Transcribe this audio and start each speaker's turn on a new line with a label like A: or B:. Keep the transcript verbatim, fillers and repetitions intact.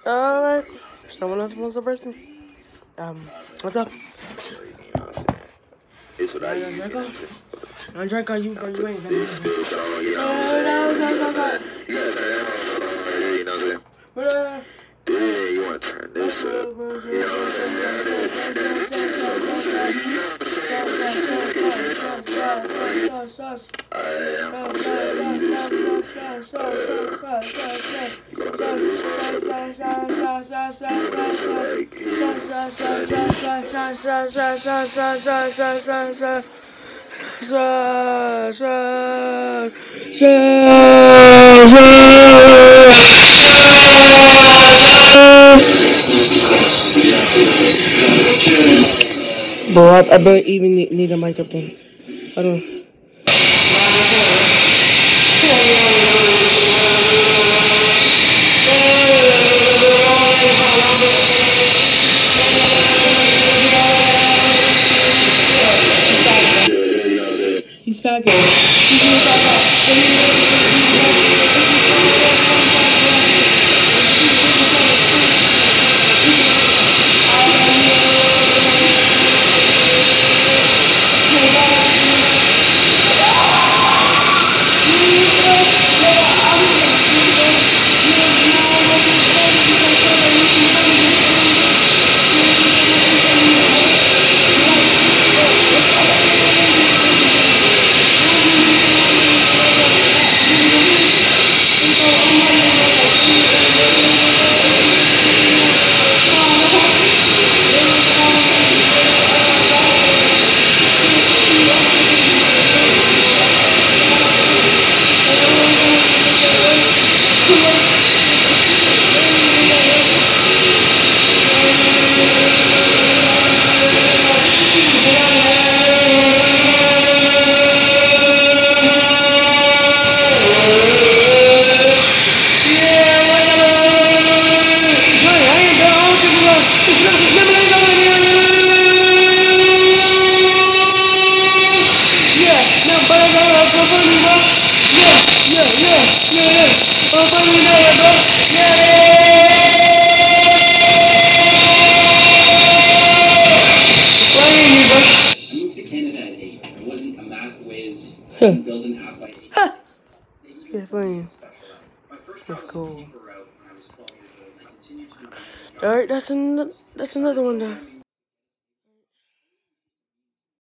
A: Alright. Someone else wants to first me. Um, what's up? nine Drxko? nine Drxko, you, bro, you ain't gonna be there.
B: Yeah, you wanna turn this up.
A: Bro, I, I barely even need, need a mic up there. I don't. He's packing. He's gonna stop out. Yeah, funny. That's cool. Alright, that's an that's another one there.